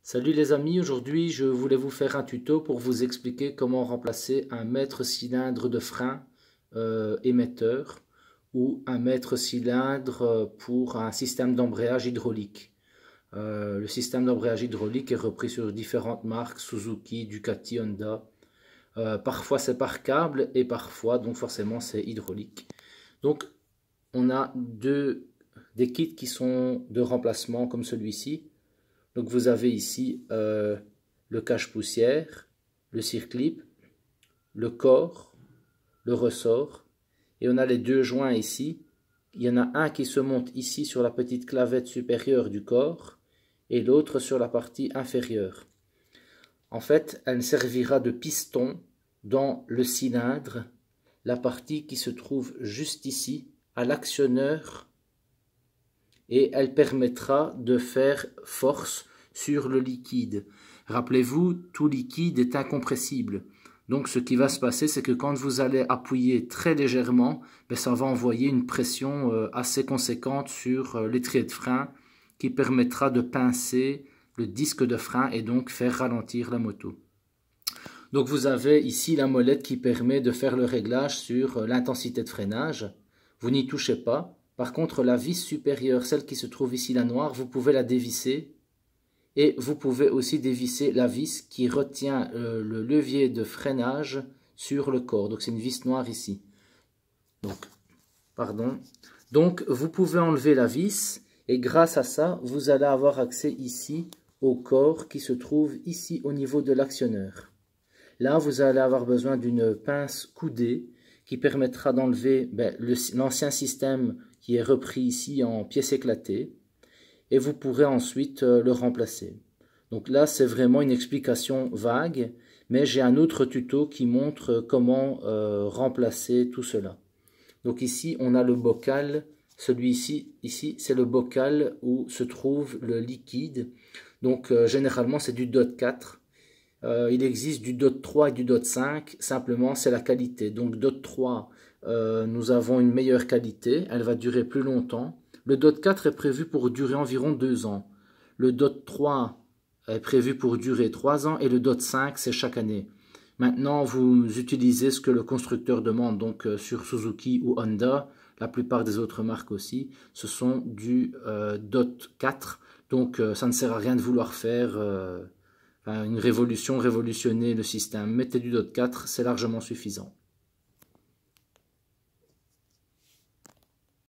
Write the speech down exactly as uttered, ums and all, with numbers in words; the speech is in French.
Salut les amis, aujourd'hui je voulais vous faire un tuto pour vous expliquer comment remplacer un mètre cylindre de frein euh, émetteur ou un mètre cylindre pour un système d'embrayage hydraulique. Euh, le système d'embrayage hydraulique est repris sur différentes marques, Suzuki, Ducati, Honda. Euh, parfois c'est par câble et parfois donc forcément c'est hydraulique. Donc on a deux des kits qui sont de remplacement comme celui-ci. Donc vous avez ici euh, le cache-poussière, le circlip, le corps, le ressort. Et on a les deux joints ici. Il y en a un qui se monte ici sur la petite clavette supérieure du corps et l'autre sur la partie inférieure. En fait, elle servira de piston dans le cylindre, la partie qui se trouve juste ici, à l'actionneur, et elle permettra de faire force sur le liquide. Rappelez-vous, tout liquide est incompressible. Donc ce qui va se passer, c'est que quand vous allez appuyer très légèrement, ben, ça va envoyer une pression euh, assez conséquente sur euh, l'étrier de frein qui permettra de pincer le disque de frein et donc faire ralentir la moto. Donc vous avez ici la molette qui permet de faire le réglage sur euh, l'intensité de freinage. Vous n'y touchez pas. Par contre, la vis supérieure, celle qui se trouve ici, la noire, vous pouvez la dévisser. Et vous pouvez aussi dévisser la vis qui retient euh, le levier de freinage sur le corps. Donc c'est une vis noire ici. Donc, pardon. Donc vous pouvez enlever la vis et grâce à ça, vous allez avoir accès ici au corps qui se trouve ici au niveau de l'actionneur. Là, vous allez avoir besoin d'une pince coudée qui permettra d'enlever ben, l'ancien système qui est repris ici en pièces éclatées. Et vous pourrez ensuite euh, le remplacer. Donc là, c'est vraiment une explication vague, mais j'ai un autre tuto qui montre comment euh, remplacer tout cela. Donc ici, on a le bocal. Celui-ci, ici, c'est le bocal où se trouve le liquide. Donc euh, généralement, c'est du D O T quatre. Euh, il existe du D O T trois et du D O T cinq, simplement c'est la qualité. Donc D O T trois, euh, nous avons une meilleure qualité, elle va durer plus longtemps. Le D O T quatre est prévu pour durer environ deux ans. Le D O T trois est prévu pour durer trois ans et le D O T cinq c'est chaque année. Maintenant vous utilisez ce que le constructeur demande, donc euh, sur Suzuki ou Honda, la plupart des autres marques aussi, ce sont du euh, D O T quatre, donc euh, ça ne sert à rien de vouloir faire... Euh, une révolution, révolutionner le système. Mettez du D O T quatre, c'est largement suffisant.